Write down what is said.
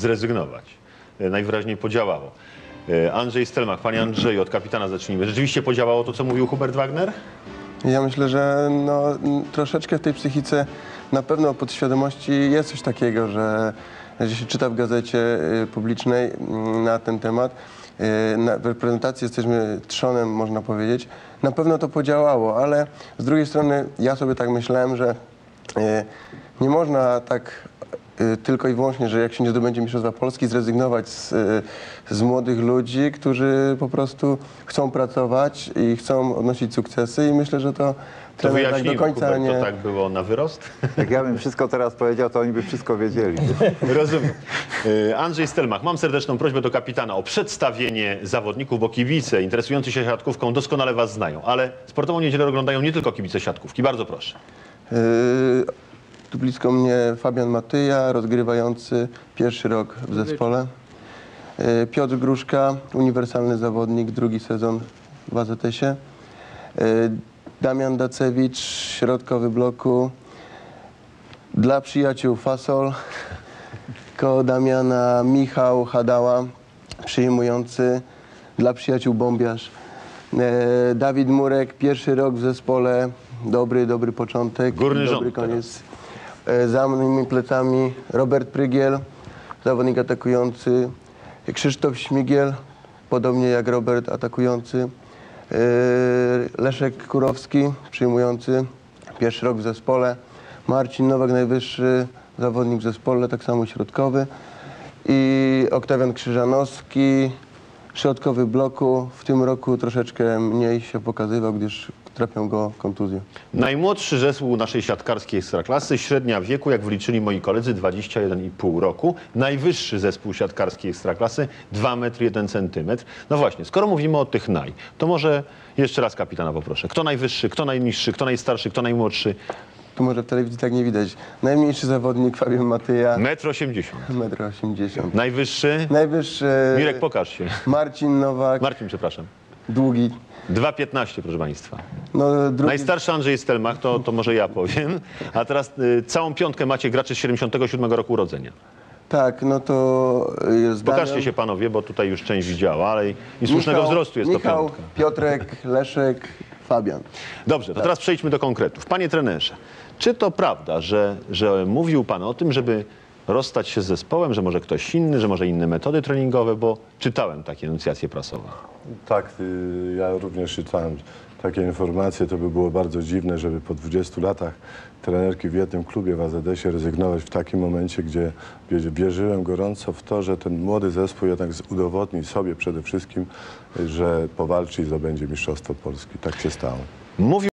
zrezygnować. Najwyraźniej podziałało. Andrzej Stelmach, panie Andrzeju, od kapitana zacznijmy. Rzeczywiście podziałało to, co mówił Hubert Wagner? Ja myślę, że no, troszeczkę w tej psychice na pewno podświadomości jest coś takiego, że się czyta w gazecie publicznej na ten temat. W reprezentacji jesteśmy trzonem, można powiedzieć. Na pewno to podziałało, ale z drugiej strony ja sobie tak myślałem, że nie można tak tylko i wyłącznie, że jak się nie zdobędzie Mistrzostwa Polski, zrezygnować z młodych ludzi, którzy po prostu chcą pracować i chcą odnosić sukcesy i myślę, że to trener tak do końca Hubert, nie... to tak było na wyrost? Jak ja bym wszystko teraz powiedział, to oni by wszystko wiedzieli. Rozumiem. Andrzej Stelmach, mam serdeczną prośbę do kapitana o przedstawienie zawodników, bo kibice interesujący się siatkówką doskonale was znają, ale Sportową Niedzielę oglądają nie tylko kibice siatkówki. Bardzo proszę. Tu blisko mnie Fabian Matyja, rozgrywający pierwszy rok w zespole. Piotr Gruszka, uniwersalny zawodnik, drugi sezon w AZS-ie. Damian Dacewicz, środkowy bloku. Dla przyjaciół Fasol. Koło Damiana Michał Hadała, przyjmujący. Dla przyjaciół Bombiarz. Dawid Murek, pierwszy rok w zespole. Dobry początek. Górny dobry rząd koniec. Za moimi plecami Robert Prygiel, zawodnik atakujący. Krzysztof Śmigiel, podobnie jak Robert, atakujący. Leszek Kurowski, przyjmujący, pierwszy rok w zespole. Marcin Nowak, najwyższy zawodnik w zespole, tak samo środkowy. I Oktawian Krzyżanowski, środkowy bloku. W tym roku troszeczkę mniej się pokazywał, gdyż trapią go kontuzje. Najmłodszy zespół naszej siatkarskiej ekstraklasy, średnia wieku, jak wliczyli moi koledzy, 21,5 roku. Najwyższy zespół siatkarskiej ekstraklasy, 2 metry 1 centymetr. No właśnie, skoro mówimy o tych to może jeszcze raz kapitana poproszę. Kto najwyższy, kto najniższy, kto najstarszy, kto najmłodszy? Tu może w telewizji tak nie widać. Najmniejszy zawodnik Fabian Matyja. 1,80 m. 1,80 m. Najwyższy? Najwyższy... Mirek, pokaż się. Marcin Nowak. Marcin, przepraszam. Długi. 2,15, proszę państwa. No, drugi... Najstarszy Andrzej Stelmach, to może ja powiem. A teraz całą piątkę macie graczy z 77 roku urodzenia. Tak, no to jest Pokażcie Damian, się panowie, bo tutaj już część widziała, ale i słusznego wzrostu jest Michał, to piątka. Piotrek, Leszek, Fabian. Dobrze, to teraz przejdźmy do konkretów. Panie trenerze, czy to prawda, że mówił pan o tym, żeby rozstać się z zespołem, że może ktoś inny, że może inne metody treningowe, bo czytałem takie enuncjacje prasowe. Tak, ja również czytałem takie informacje. To by było bardzo dziwne, żeby po 20 latach trenerki w jednym klubie w AZS-ie rezygnować w takim momencie, gdzie wierzyłem gorąco w to, że ten młody zespół jednak udowodni sobie przede wszystkim, że powalczy i zdobędzie Mistrzostwo Polski. Tak się stało. Mówił